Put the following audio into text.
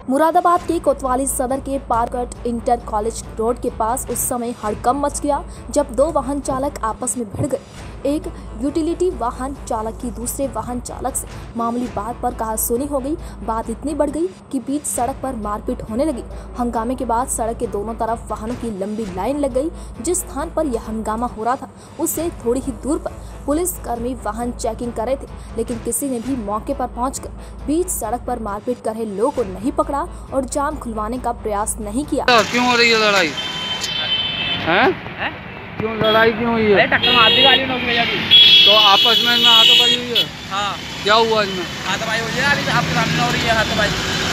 मुरादाबाद के कोतवाली सदर के पारकट इंटर कॉलेज रोड के पास उस समय हड़कंप मच गया जब दो वाहन चालक आपस में भिड़ गए। एक यूटिलिटी वाहन चालक की दूसरे वाहन चालक से मामूली बात पर कहासुनी हो गई। बात इतनी बढ़ गई कि बीच सड़क पर मारपीट होने लगी। हंगामे के बाद सड़क के दोनों तरफ वाहनों की लंबी लाइन लग गई। जिस स्थान पर यह हंगामा हो रहा था उससे थोड़ी ही दूर पर पुलिस कर्मी वाहन चेकिंग कर रहे थे, लेकिन किसी ने भी मौके पर पहुंचकर बीच सड़क पर मारपीट कर रहे लोगों को नहीं पकड़ा और जाम खुलवाने का प्रयास नहीं किया। क्यों हो रही है लड़ाई? क्यों लड़ाई क्यों हुई है? टक्कर मार दी गाड़ी ने भैया की। तो आपस में हाथापाई हुई है? हाँ, क्या हुआ इसमें? हाथापाई हुई है, अभी आपके सामने हो रही है हाथापाई।